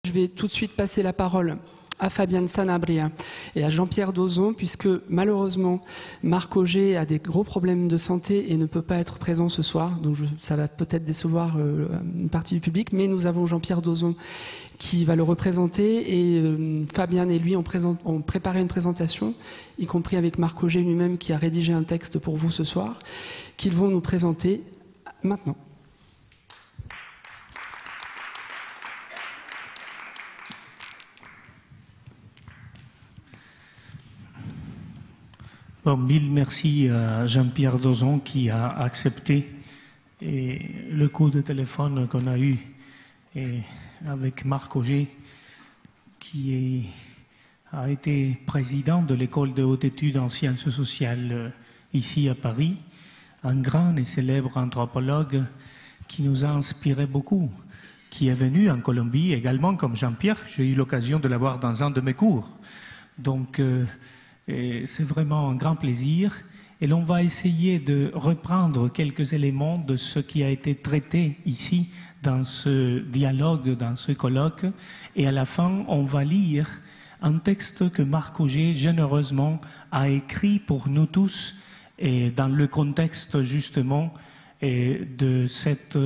Je vais tout de suite passer la parole à Fabienne Sanabria et à Jean-Pierre Dozon, puisque malheureusement Marc Auger a des gros problèmes de santé et ne peut pas être présent ce soir, donc ça va peut-être décevoir une partie du public, mais nous avons Jean-Pierre Dozon qui va le représenter et Fabienne et lui ont préparé une présentation, y compris avec Marc Auger lui-même qui a rédigé un texte pour vous ce soir, qu'ils vont nous présenter maintenant. Bon, mille merci à Jean-Pierre Dozon qui a accepté le coup de téléphone qu'on a eu avec Marc Auger, qui a été président de l'école de haute études en sciences sociales ici à Paris, un grand et célèbre anthropologue qui nous a inspiré beaucoup, qui est venu en Colombie également comme Jean-Pierre. J'ai eu l'occasion de l'avoir dans un de mes cours. Donc, c'est vraiment un grand plaisir et l'on va essayer de reprendre quelques éléments de ce qui a été traité ici dans ce dialogue, dans ce colloque, et à la fin on va lire un texte que Marc Auger généreusement a écrit pour nous tous et dans le contexte justement de cette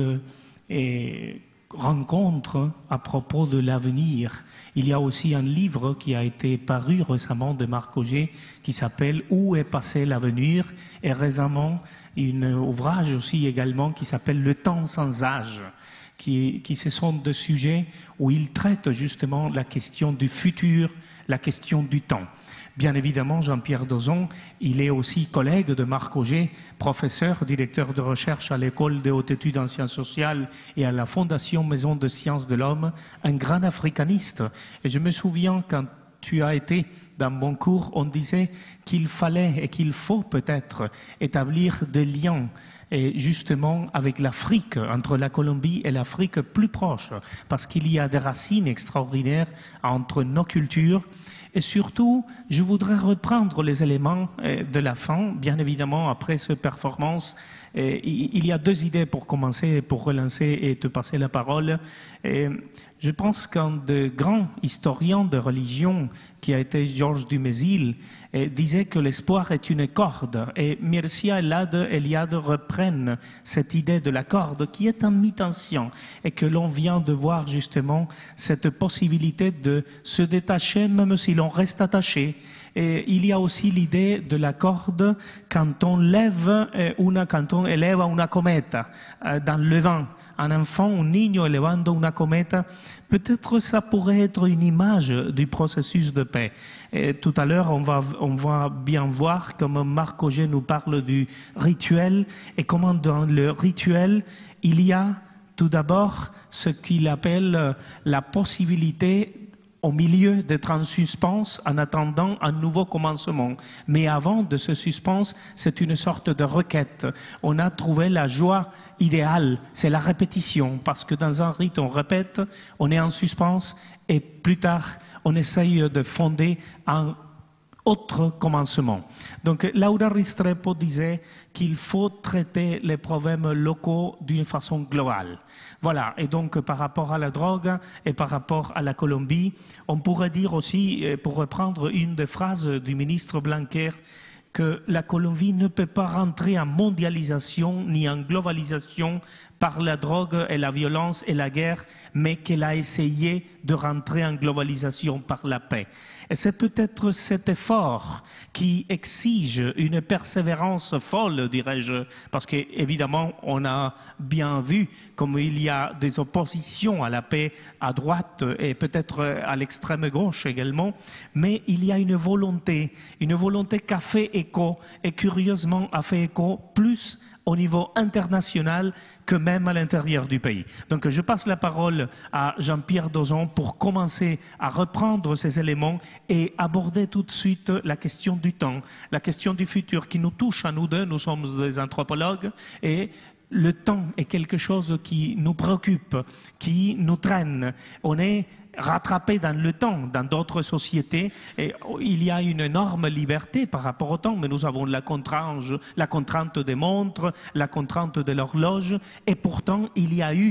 rencontre à propos de l'avenir. Il y a aussi un livre qui a été paru récemment de Marc Auger qui s'appelle « Où est passé l'avenir ?» et récemment un ouvrage aussi également qui s'appelle « Le temps sans âge » qui ce sont des sujets où il traite justement la question du futur, la question du temps. Bien évidemment, Jean-Pierre Dozon, il est aussi collègue de Marc Auger, professeur, directeur de recherche à l'École des hautes études en sciences sociales et à la Fondation Maison de Sciences de l'Homme, un grand africaniste. Et je me souviens quand tu as été dans mon cours, on disait qu'il fallait et qu'il faut peut-être établir des liens et justement avec l'Afrique, entre la Colombie et l'Afrique plus proche, parce qu'il y a des racines extraordinaires entre nos cultures. Et surtout, je voudrais reprendre les éléments de la fin. Bien évidemment, après cette performance, il y a deux idées pour commencer, pour relancer et te passer la parole. Je pense qu'un des grands historiens de religion, qui a été Georges Dumézil, disait que l'espoir est une corde. Et Mircea Eliade reprennent cette idée de la corde qui est un mythe ancien et que l'on vient de voir justement cette possibilité de se détacher même si l'on reste attaché. Et il y a aussi l'idée de la corde quand on élève una cometa dans le vent. Un enfant, un niño elevando una cometa, peut-être ça pourrait être une image du processus de paix. Et tout à l'heure, on va bien voir comment Marc Auger nous parle du rituel et comment dans le rituel, il y a tout d'abord ce qu'il appelle la possibilité au milieu d'être en suspens en attendant un nouveau commencement. Mais avant de ce suspens, c'est une sorte de requête. On a trouvé la joie idéale, c'est la répétition, parce que dans un rite, on répète, on est en suspens, et plus tard, on essaye de fonder un autre commencement. Donc, Laura Restrepo disait qu'il faut traiter les problèmes locaux d'une façon globale. Voilà, et donc par rapport à la drogue et par rapport à la Colombie, on pourrait dire aussi, pour reprendre une des phrases du ministre Blanquer, que la Colombie ne peut pas rentrer en mondialisation ni en globalisation par la drogue et la violence et la guerre, mais qu'elle a essayé de rentrer en globalisation par la paix. Et c'est peut-être cet effort qui exige une persévérance folle, dirais-je, parce qu'évidemment, on a bien vu comme il y a des oppositions à la paix à droite et peut-être à l'extrême gauche également, mais il y a une volonté qu'a fait écho, et curieusement a fait écho plus au niveau international que même à l'intérieur du pays. Donc je passe la parole à Jean-Pierre Dozon pour commencer à reprendre ces éléments et aborder tout de suite la question du temps, la question du futur qui nous touche à nous deux, nous sommes des anthropologues, et le temps est quelque chose qui nous préoccupe, qui nous traîne. On est rattrapé dans le temps, dans d'autres sociétés, et il y a une énorme liberté par rapport au temps, mais nous avons la contrainte des montres, la contrainte de l'horloge, et pourtant il y a eu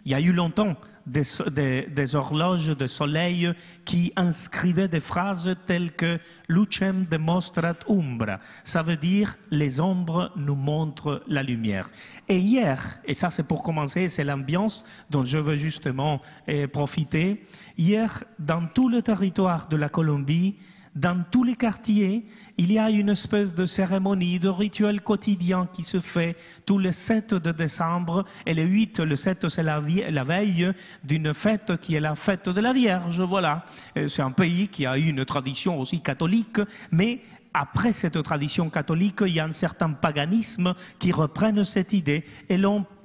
Il y a eu longtemps des horloges de soleil qui inscrivaient des phrases telles que « Lucem demonstrat umbra », ça veut dire « les ombres nous montrent la lumière ». Et hier, et ça c'est pour commencer, c'est l'ambiance dont je veux justement profiter, hier, dans tout le territoire de la Colombie, dans tous les quartiers, il y a une espèce de cérémonie, de rituel quotidien qui se fait tous les 7 de décembre. Et le 7, c'est la veille d'une fête qui est la fête de la Vierge. Voilà. C'est un pays qui a une tradition aussi catholique, mais après cette tradition catholique, il y a un certain paganisme qui reprenne cette idée. Et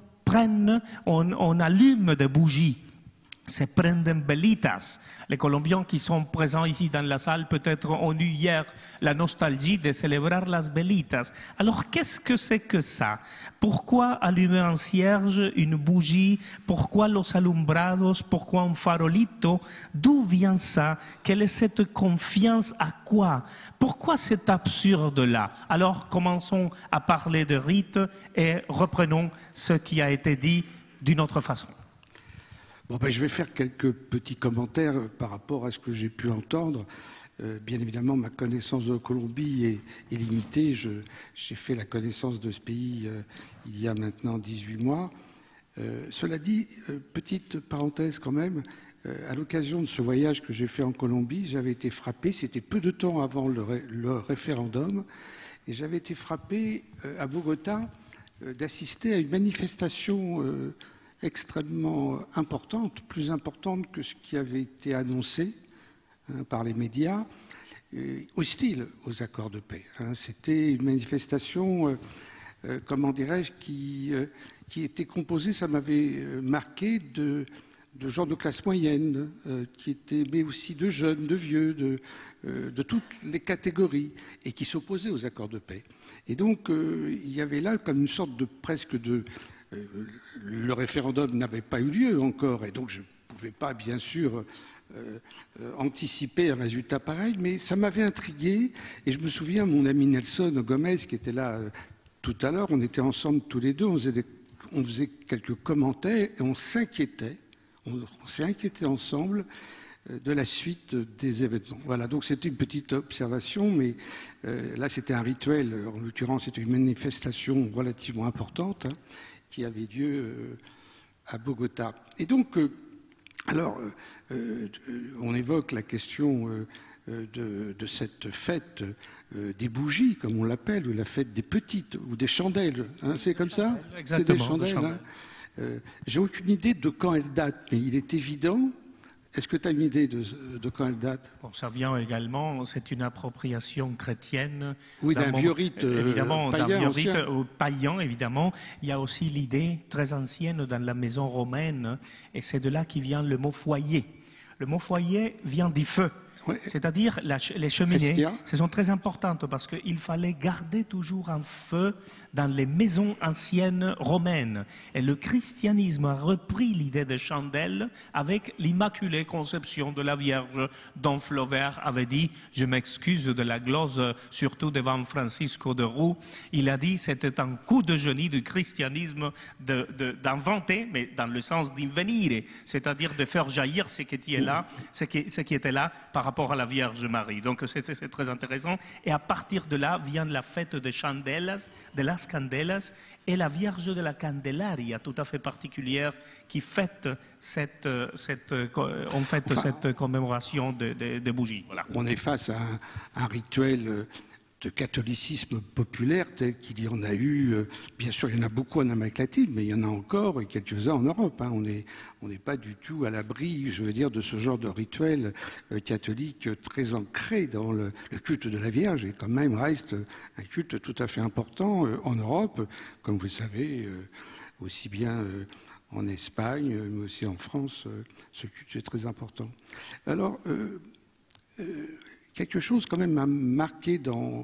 on allume des bougies. C'est prenden velitas. Les Colombiens qui sont présents ici dans la salle peut-être ont eu hier la nostalgie de célébrer las velitas. Alors qu'est-ce que c'est que ça? Pourquoi allumer un cierge, une bougie? Pourquoi los alumbrados? Pourquoi un farolito? D'où vient ça? Quelle est cette confiance à quoi? Pourquoi c'est absurde-là? Alors commençons à parler de rites et reprenons ce qui a été dit d'une autre façon. Bon, ben, je vais faire quelques petits commentaires par rapport à ce que j'ai pu entendre. Bien évidemment, ma connaissance de Colombie est limitée. J'ai fait la connaissance de ce pays il y a maintenant 18 mois. Cela dit, petite parenthèse quand même, à l'occasion de ce voyage que j'ai fait en Colombie, j'avais été frappé, c'était peu de temps avant le référendum, et j'avais été frappé à Bogota d'assister à une manifestation extrêmement importante, plus importante que ce qui avait été annoncé par les médias, hostile aux accords de paix. C'était une manifestation, comment dirais-je, qui était composée, ça m'avait marqué, de gens de classe moyenne, mais aussi de jeunes, de vieux, de toutes les catégories, et qui s'opposaient aux accords de paix. Et donc, il y avait là comme une sorte de presque de... le référendum n'avait pas eu lieu encore, et donc je ne pouvais pas, bien sûr, anticiper un résultat pareil, mais ça m'avait intrigué, et je me souviens, mon ami Nelson Gomez, qui était là tout à l'heure, on était ensemble tous les deux, on faisait quelques commentaires, et on s'inquiétait, on s'est inquiété ensemble de la suite des événements. Voilà, donc c'était une petite observation, mais là c'était un rituel, en l'occurrence c'était une manifestation relativement importante, qui avait lieu à Bogota. Et donc, on évoque la question de cette fête des bougies, comme on l'appelle, ou la fête des petites, ou des chandelles. C'est comme ça? Exactement, c'est des chandelles. J'ai aucune idée de quand elles datent, mais il est évident. Est-ce que tu as une idée de quand elle date? Bon, ça vient également, c'est une appropriation chrétienne. Oui, d'un vieux rite évidemment, païen, d'un vieux rite ancien. païen, évidemment. Il y a aussi l'idée très ancienne dans la maison romaine, et c'est de là qui vient le mot foyer. Le mot foyer vient du feu. Oui. C'est-à-dire les cheminées, ce sont très importantes parce qu'il fallait garder toujours un feu dans les maisons anciennes romaines. Et le christianisme a repris l'idée des chandelles avec l'Immaculée Conception de la Vierge, dont Flaubert avait dit, je m'excuse de la glose, surtout devant Francisco de Roux, il a dit c'était un coup de génie du christianisme d'inventer, mais dans le sens d'invenir, c'est-à-dire de faire jaillir ce qui est là, ce qui était là par rapport à la Vierge Marie. Donc c'est très intéressant. Et à partir de là vient la fête des Chandelas, de las Candelas, et la Vierge de la Candelaria, tout à fait particulière, qui fête cette commémoration des bougies. Voilà. On est face à un rituel de catholicisme populaire tel qu'il y en a eu, bien sûr il y en a beaucoup en Amérique latine, mais il y en a encore et quelques-uns en Europe. On n'est pas du tout à l'abri, je veux dire, de ce genre de rituel catholique très ancré dans le culte de la Vierge, et quand même reste un culte tout à fait important en Europe, comme vous le savez, aussi bien en Espagne, mais aussi en France, ce culte est très important. Alors, quelque chose quand même m'a marqué dans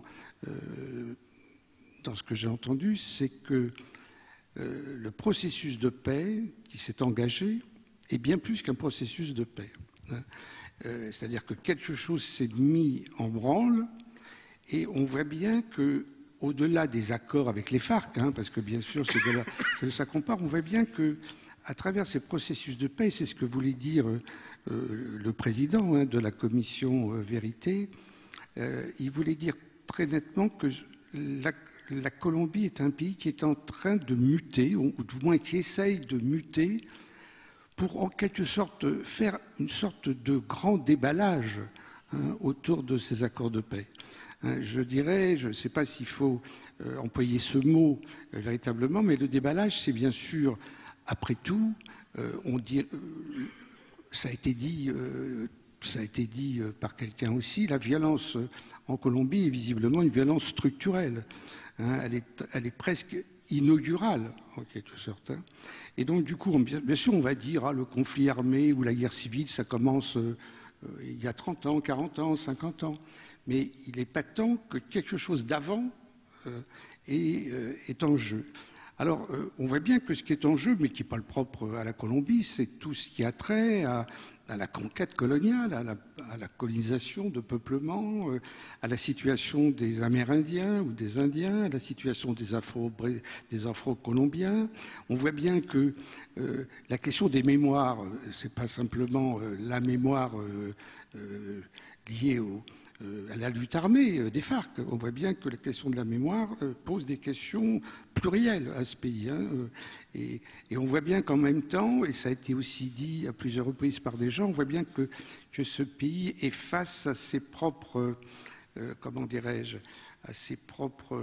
ce que j'ai entendu, c'est que le processus de paix qui s'est engagé est bien plus qu'un processus de paix. C'est-à-dire que quelque chose s'est mis en branle et on voit bien que, au-delà des accords avec les FARC, parce que bien sûr c'est de ça qu'on parle, on voit bien que à travers ces processus de paix, c'est ce que voulait dire le président de la commission Vérité, il voulait dire très nettement que la Colombie est un pays qui est en train de muter, ou du moins qui essaye de muter, pour en quelque sorte faire une sorte de grand déballage autour de ces accords de paix. Je dirais, je ne sais pas s'il faut employer ce mot véritablement, mais le déballage, c'est bien sûr, après tout, ça a été dit par quelqu'un aussi, la violence en Colombie est visiblement une violence structurelle. Elle est presque inaugurale, en quelque sorte. Et donc, du coup, bien sûr, on va dire le conflit armé ou la guerre civile, ça commence il y a 30 ans, 40 ans, 50 ans. Mais il est patent que quelque chose d'avant est en jeu. Alors, on voit bien que ce qui est en jeu, mais qui n'est pas le propre à la Colombie, c'est tout ce qui a trait à la conquête coloniale, à la colonisation de peuplement, à la situation des Amérindiens ou des Indiens, à la situation des Afro-Colombiens. On voit bien que la question des mémoires, c'est pas simplement la mémoire liée à la lutte armée des FARC. On voit bien que la question de la mémoire pose des questions plurielles à ce pays. Et on voit bien qu'en même temps, et ça a été aussi dit à plusieurs reprises par des gens, on voit bien que ce pays est face à ses propres, comment dirais-je, à ses propres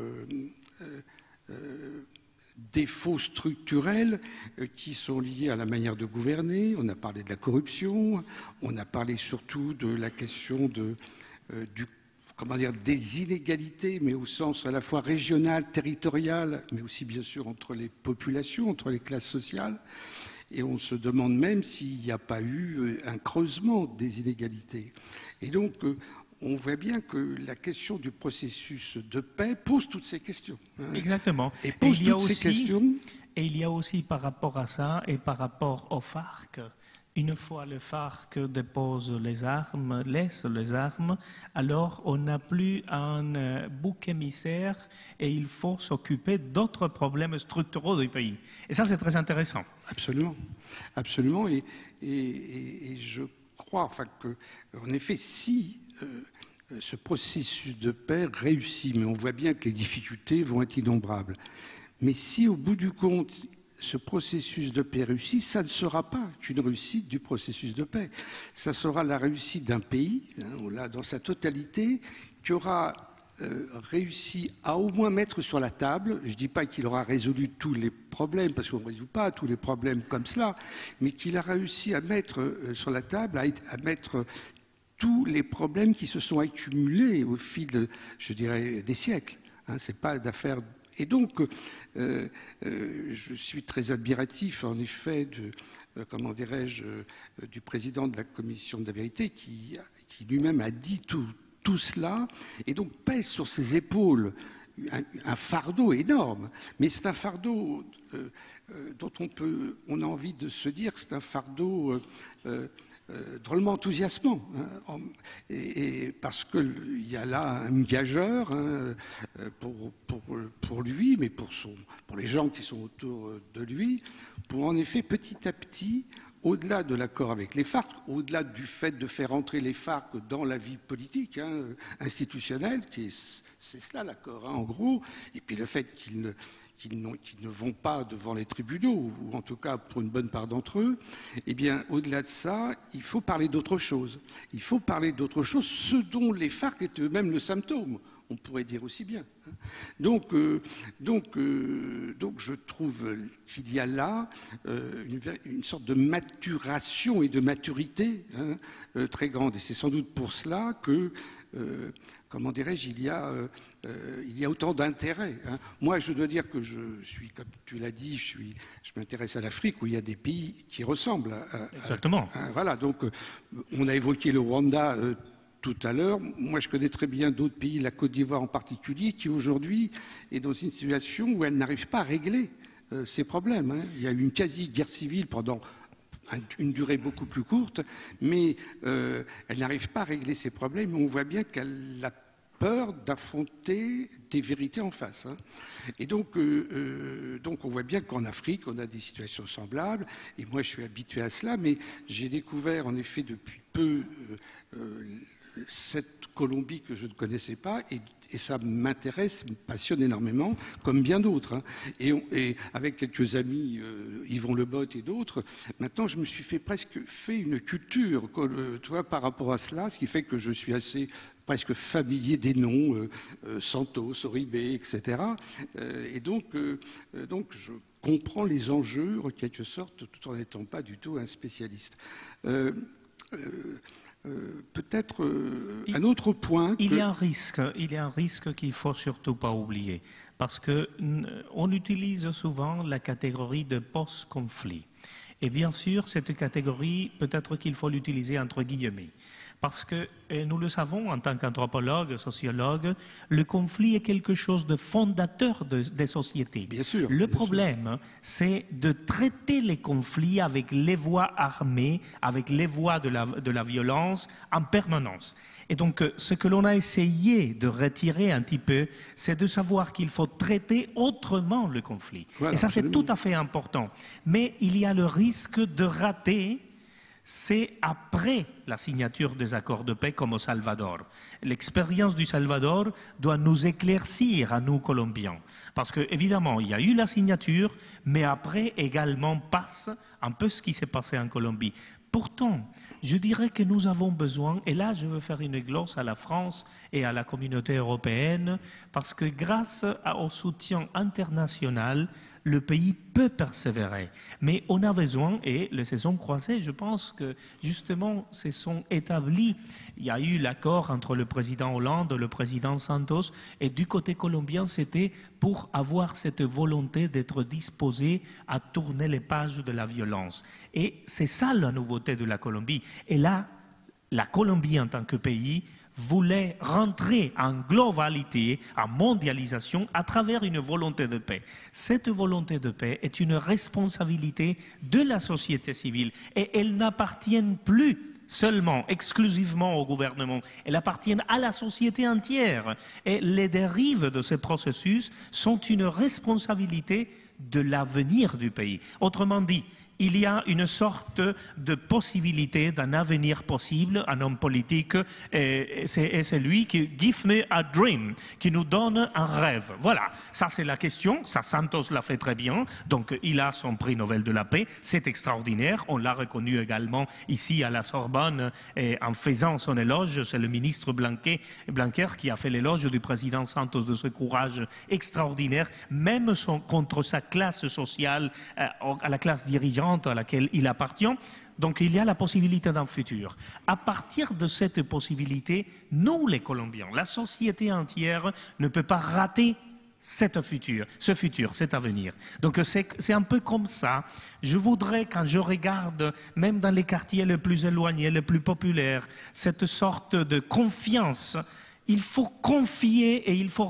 défauts structurels qui sont liés à la manière de gouverner. On a parlé de la corruption, on a parlé surtout de la question des inégalités, mais au sens à la fois régional, territorial, mais aussi bien sûr entre les populations, entre les classes sociales. Et on se demande même s'il n'y a pas eu un creusement des inégalités. Et donc, on voit bien que la question du processus de paix pose toutes ces questions. Exactement. Et pose toutes ces questions. Et il y a aussi par rapport à ça et par rapport aux FARC, une fois les FARC déposent les armes, laissent les armes, alors on n'a plus un bouc émissaire et il faut s'occuper d'autres problèmes structuraux du pays. Et ça, c'est très intéressant. Absolument. Absolument. Et je crois qu'en effet, si ce processus de paix réussit, mais on voit bien que les difficultés vont être innombrables, mais si au bout du compte, ce processus de paix réussi, ça ne sera pas qu'une réussite du processus de paix. Ça sera la réussite d'un pays, là, dans sa totalité, qui aura réussi à au moins mettre sur la table, je ne dis pas qu'il aura résolu tous les problèmes, parce qu'on ne résout pas tous les problèmes comme cela, mais qu'il a réussi à mettre sur la table, à mettre tous les problèmes qui se sont accumulés au fil, je dirais, des siècles. C'est pas d'affaire. Et donc, je suis très admiratif, en effet, comment dirais-je, du président de la Commission de la Vérité, qui lui-même a dit tout cela, et donc pèse sur ses épaules un fardeau énorme. Mais c'est un fardeau dont on a envie de se dire que c'est un fardeau drôlement enthousiasmant, et parce qu'il y a là un gageur pour lui, mais pour les gens qui sont autour de lui, pour en effet petit à petit, au-delà de l'accord avec les FARC, au-delà du fait de faire entrer les FARC dans la vie politique institutionnelle, c'est cela l'accord en gros, et puis le fait qu'ils ne vont pas devant les tribunaux, ou en tout cas pour une bonne part d'entre eux, eh bien, au-delà de ça, il faut parler d'autre chose. Il faut parler d'autre chose, ce dont les FARC étaient eux-mêmes le symptôme, on pourrait dire aussi bien. Donc je trouve qu'il y a là une sorte de maturation et de maturité très grande. Et c'est sans doute pour cela que, comment dirais-je, il y a autant d'intérêt. Moi, je dois dire que je suis, comme tu l'as dit, je m'intéresse à l'Afrique où il y a des pays qui ressemblent. Exactement. Voilà, donc on a évoqué le Rwanda tout à l'heure. Moi, je connais très bien d'autres pays, la Côte d'Ivoire en particulier, qui aujourd'hui est dans une situation où elle n'arrive pas à régler ses problèmes. Il y a eu une quasi-guerre civile pendant une durée beaucoup plus courte, mais elle n'arrive pas à régler ses problèmes. On voit bien qu'elle n'a peur d'affronter des vérités en face. Hein. Et donc on voit bien qu'en Afrique, on a des situations semblables, et moi je suis habitué à cela, mais j'ai découvert en effet depuis peu cette Colombie que je ne connaissais pas, et ça m'intéresse, me passionne énormément, comme bien d'autres. Hein. Et avec quelques amis, Yvon Lebotte et d'autres, maintenant je me suis presque fait une culture, tu vois, par rapport à cela, ce qui fait que je suis assez presque familier des noms, Santos, Oribe, etc. Et donc je comprends les enjeux, en quelque sorte, tout en n'étant pas du tout un spécialiste. Peut-être un autre point. Il y a un risque qu'il faut surtout pas oublier, parce que on utilise souvent la catégorie de post-conflit. Et bien sûr, cette catégorie, peut-être qu'il faut l'utiliser entre guillemets. Parce que nous le savons en tant qu'anthropologue, sociologue, le conflit est quelque chose de fondateur des sociétés. Bien sûr. Le problème, c'est de traiter les conflits avec les voies armées, avec les voies de la violence en permanence. Et donc, ce que l'on a essayé de retirer un petit peu, c'est de savoir qu'il faut traiter autrement le conflit. Voilà, et ça, c'est tout à fait important. Mais il y a le risque de rater. C'est après la signature des accords de paix comme au Salvador. L'expérience du Salvador doit nous éclaircir à nous, Colombiens. Parce que, évidemment, il y a eu la signature, mais après également passe un peu ce qui s'est passé en Colombie. Pourtant, je dirais que nous avons besoin, et là je veux faire une glosse à la France et à la communauté européenne, parce que grâce au soutien international, le pays peut persévérer. Mais on a besoin, et les saisons croisées, je pense que justement se sont établies. Il y a eu l'accord entre le président Hollande et le président Santos, et du côté colombien, c'était pour avoir cette volonté d'être disposé à tourner les pages de la violence. Et c'est ça la nouveauté de la Colombie. Et là, la Colombie en tant que pays voulait rentrer en globalité, en mondialisation, à travers une volonté de paix. Cette volonté de paix est une responsabilité de la société civile et elle n'appartient plus seulement, exclusivement au gouvernement. Elle appartient à la société entière. Et les dérives de ce processus sont une responsabilité de l'avenir du pays. Autrement dit, il y a une sorte de possibilité d'un avenir possible, un homme politique, et c'est lui qui « give me a dream », qui nous donne un rêve. Voilà, ça c'est la question, ça Santos l'a fait très bien, donc il a son prix Nobel de la paix, c'est extraordinaire, on l'a reconnu également ici à la Sorbonne en faisant son éloge, c'est le ministre Blanquer qui a fait l'éloge du président Santos de ce courage extraordinaire, même contre sa classe sociale, à la classe dirigeante à laquelle il appartient. Donc il y a la possibilité d'un futur. À partir de cette possibilité, nous les Colombiens, la société entière ne peut pas rater ce futur, cet avenir. Donc c'est un peu comme ça. Je voudrais, quand je regarde, même dans les quartiers les plus éloignés, les plus populaires, cette sorte de confiance. Il faut confier et il faut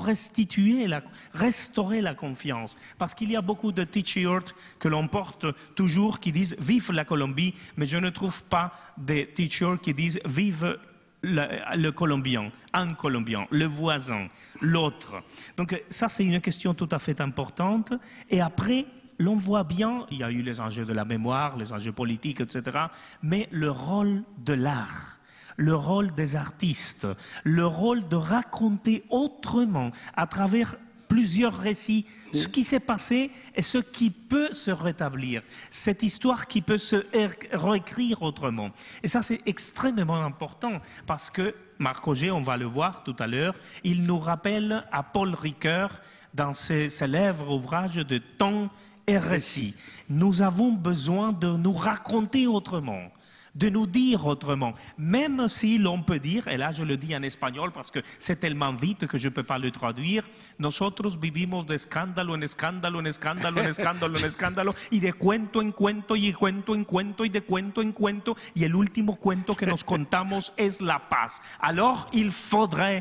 restaurer la confiance. Parce qu'il y a beaucoup de t-shirts que l'on porte toujours qui disent « Vive la Colombie », mais je ne trouve pas des t-shirts qui disent « Vive le Colombien », un Colombien, le voisin, l'autre. Donc ça, c'est une question tout à fait importante. Et après, l'on voit bien, il y a eu les enjeux de la mémoire, les enjeux politiques, etc., mais le rôle de l'art. Le rôle des artistes, le rôle de raconter autrement, à travers plusieurs récits, ce qui s'est passé et ce qui peut se rétablir. Cette histoire qui peut se réécrire autrement. Et ça, c'est extrêmement important parce que Marc Augé, on va le voir tout à l'heure, il nous rappelle à Paul Ricoeur dans ses célèbres ouvrages de Temps et récit. Nous avons besoin de nous raconter autrement. De nous dire autrement, même si l'on peut dire, et là je le dis en espagnol parce que c'est tellement vite que je ne peux pas le traduire, nosotros vivimos de escándalo en escándalo, en escándalo, en escándalo, en escándalo, y de cuento en cuento, y de cuento en cuento, y de cuento en cuento, y el último cuento que nos contamos es la paz. Alors il faudrait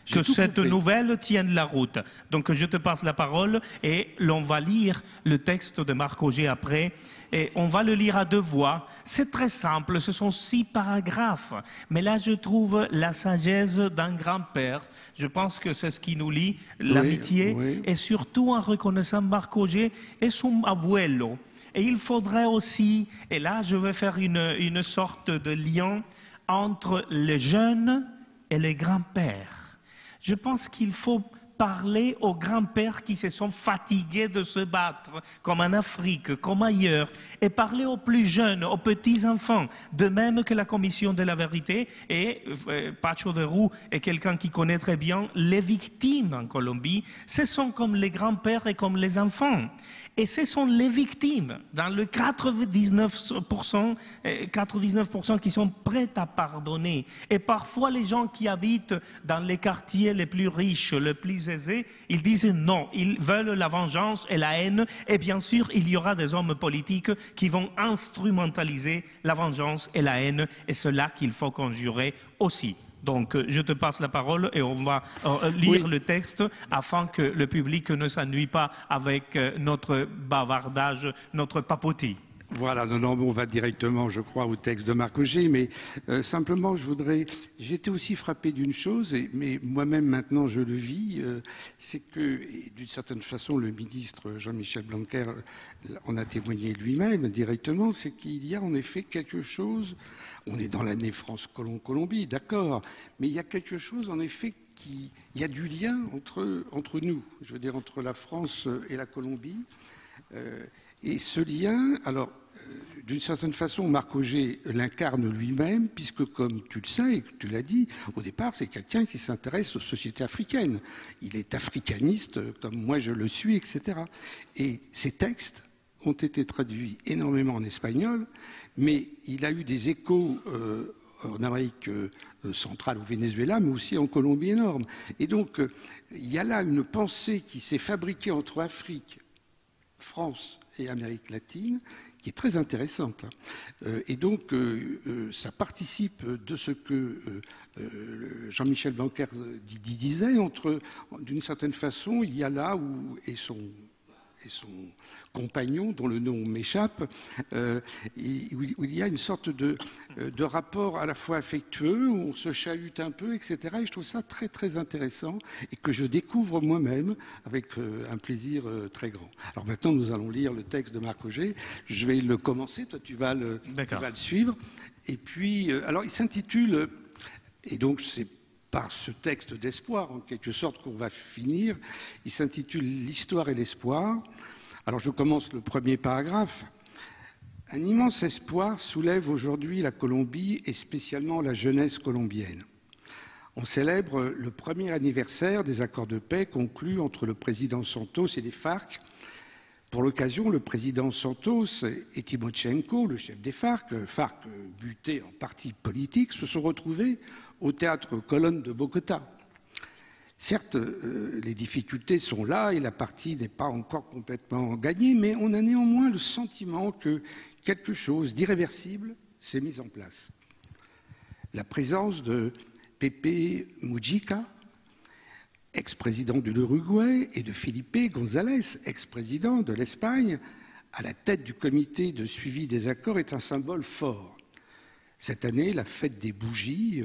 que cette nouvelle tienne la route. Donc je te passe la parole et l'on va lire le texte de Marc Augé après. Et on va le lire à deux voix. C'est très simple, ce sont 6 paragraphes. Mais là, je trouve la sagesse d'un grand-père. Je pense que c'est ce qui nous lie, l'amitié. Oui. Et surtout en reconnaissant Marc Augé et son abuelo. Et il faudrait aussi, et là, je vais faire une sorte de lien entre les jeunes et les grands-pères. Je pense qu'il faut parler aux grands-pères qui se sont fatigués de se battre, comme en Afrique, comme ailleurs, et parler aux plus jeunes, aux petits-enfants, de même que la Commission de la vérité, et Pacho de Roux est quelqu'un qui connaît très bien les victimes en Colombie, ce sont comme les grands-pères et comme les enfants. Et ce sont les victimes, dans le 99% qui sont prêts à pardonner. Et parfois, les gens qui habitent dans les quartiers les plus riches, les plus aisés, ils disent non, ils veulent la vengeance et la haine. Et bien sûr, il y aura des hommes politiques qui vont instrumentaliser la vengeance et la haine. Et c'est là qu'il faut conjurer aussi. Donc, je te passe la parole et on va lire le texte afin que le public ne s'ennuie pas avec notre bavardage, notre papotis. Voilà, non, on va directement, je crois, au texte de Marc Augé, mais simplement, j'étais aussi frappé d'une chose, mais moi-même maintenant je le vis, c'est que, d'une certaine façon, le ministre Jean-Michel Blanquer en a témoigné lui-même directement, c'est qu'il y a en effet quelque chose. On est dans l'année France-Colombie, d'accord, mais il y a quelque chose, en effet, il y a du lien entre nous, je veux dire, entre la France et la Colombie. Et ce lien, alors, d'une certaine façon, Marc Augé l'incarne lui-même, puisque, comme tu le sais et que tu l'as dit, au départ, c'est quelqu'un qui s'intéresse aux sociétés africaines. Il est africaniste, comme moi je le suis, etc. Et ces textes ont été traduits énormément en espagnol, mais il a eu des échos en Amérique centrale, au Venezuela, mais aussi en Colombie énorme. Et donc, il y a là une pensée qui s'est fabriquée entre Afrique, France et Amérique latine, qui est très intéressante. Et donc, ça participe de ce que Jean-Michel Blanquer disait, d'une certaine façon, il y a là où, et son compagnon, dont le nom m'échappe, où il y a une sorte de rapport à la fois affectueux, où on se chahute un peu, etc. Et je trouve ça très, très intéressant et que je découvre moi-même avec un plaisir très grand. Alors maintenant, nous allons lire le texte de Marc Augé. Je vais le commencer, toi tu vas le suivre. Et puis, alors il s'intitule, et donc c'est par ce texte d'espoir, en quelque sorte, qu'on va finir. Il s'intitule « L'histoire et l'espoir ». Alors, je commence le premier paragraphe. « Un immense espoir soulève aujourd'hui la Colombie et spécialement la jeunesse colombienne. On célèbre le premier anniversaire des accords de paix conclus entre le président Santos et les FARC. Pour l'occasion, le président Santos et Timochenko, le chef des FARC butés en parti politique, se sont retrouvés au théâtre Colonne de Bogota. Certes, les difficultés sont là et la partie n'est pas encore complètement gagnée, mais on a néanmoins le sentiment que quelque chose d'irréversible s'est mis en place. La présence de Pepe Mujica, ex-président de l'Uruguay, et de Felipe González, ex-président de l'Espagne, à la tête du comité de suivi des accords est un symbole fort. Cette année, la fête des bougies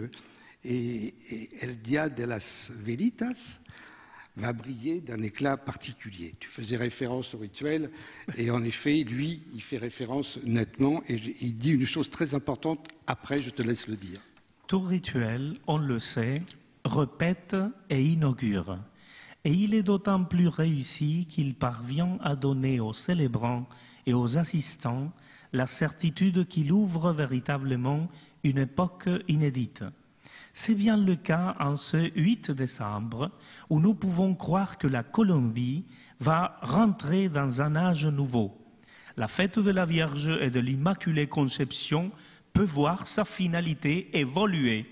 et El Dia de las Velitas va briller d'un éclat particulier. Tu faisais référence au rituel et en effet, lui, il fait référence nettement et il dit une chose très importante. Après, je te laisse le dire. Tout rituel, on le sait, répète et inaugure. Et il est d'autant plus réussi qu'il parvient à donner aux célébrants et aux assistants la certitude qu'il ouvre véritablement une époque inédite. C'est bien le cas en ce 8 décembre où nous pouvons croire que la Colombie va rentrer dans un âge nouveau. La fête de la Vierge et de l'Immaculée Conception peut voir sa finalité évoluer.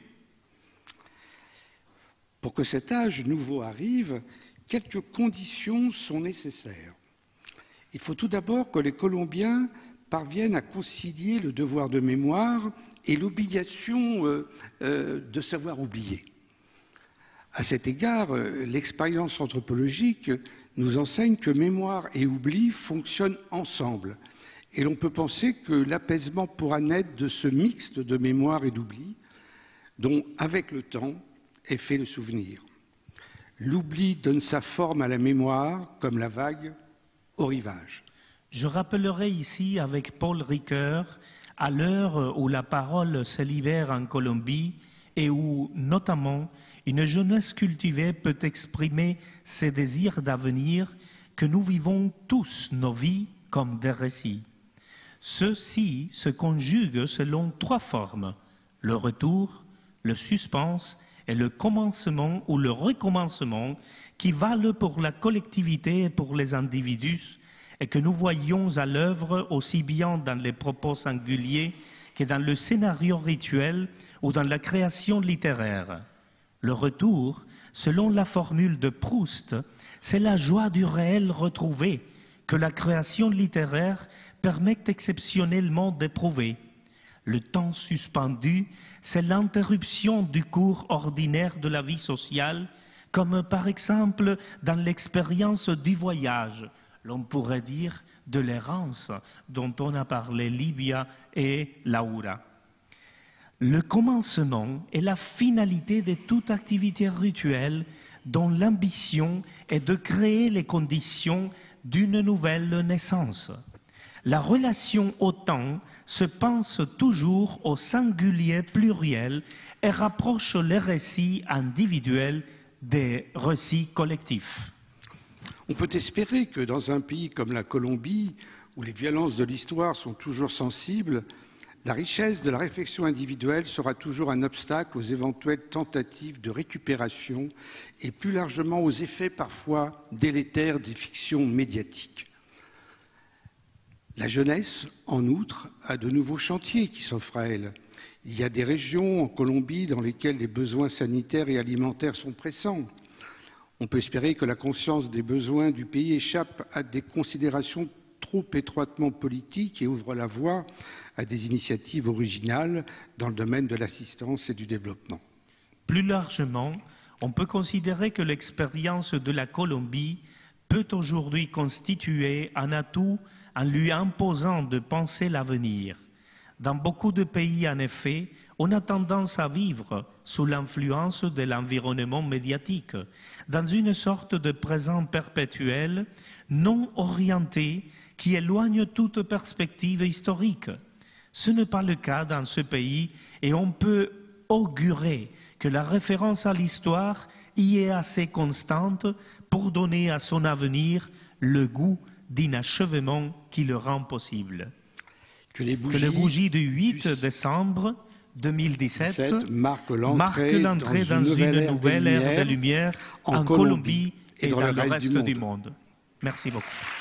Pour que cet âge nouveau arrive, quelques conditions sont nécessaires. Il faut tout d'abord que les Colombiens parviennent à concilier le devoir de mémoire et l'obligation de savoir oublier. À cet égard, l'expérience anthropologique nous enseigne que mémoire et oubli fonctionnent ensemble. Et l'on peut penser que l'apaisement pourra naître de ce mixte de mémoire et d'oubli, dont, avec le temps, est fait le souvenir. L'oubli donne sa forme à la mémoire, comme la vague au rivage. Je rappellerai ici, avec Paul Ricoeur, à l'heure où la parole se libère en Colombie et où, notamment, une jeunesse cultivée peut exprimer ses désirs d'avenir, que nous vivons tous nos vies comme des récits. Ceux-ci se conjuguent selon 3 formes: le retour, le suspense et le commencement ou le recommencement, qui valent pour la collectivité et pour les individus, et que nous voyons à l'œuvre aussi bien dans les propos singuliers que dans le scénario rituel ou dans la création littéraire. Le retour, selon la formule de Proust, c'est la joie du réel retrouvé que la création littéraire permet exceptionnellement d'éprouver. Le temps suspendu, c'est l'interruption du cours ordinaire de la vie sociale, comme par exemple dans l'expérience du voyage, l'on pourrait dire de l'errance dont on a parlé Livia et Laura. Le commencement est la finalité de toute activité rituelle dont l'ambition est de créer les conditions d'une nouvelle naissance. La relation au temps se pense toujours au singulier pluriel et rapproche les récits individuels des récits collectifs. On peut espérer que dans un pays comme la Colombie, où les violences de l'histoire sont toujours sensibles, la richesse de la réflexion individuelle sera toujours un obstacle aux éventuelles tentatives de récupération et plus largement aux effets parfois délétères des fictions médiatiques. La jeunesse, en outre, a de nouveaux chantiers qui s'offrent à elle. Il y a des régions en Colombie dans lesquelles les besoins sanitaires et alimentaires sont pressants. On peut espérer que la conscience des besoins du pays échappe à des considérations trop étroitement politiques et ouvre la voie à des initiatives originales dans le domaine de l'assistance et du développement. Plus largement, on peut considérer que l'expérience de la Colombie peut aujourd'hui constituer un atout en lui imposant de penser l'avenir. Dans beaucoup de pays, en effet, on a tendance à vivre sous l'influence de l'environnement médiatique, dans une sorte de présent perpétuel, non orienté, qui éloigne toute perspective historique. Ce n'est pas le cas dans ce pays et on peut augurer que la référence à l'histoire y est assez constante pour donner à son avenir le goût d'inachèvement qui le rend possible. Que les bougies du 8 décembre 2017 marquent l'entrée dans une nouvelle ère de lumière en Colombie et dans le reste du monde. Merci beaucoup.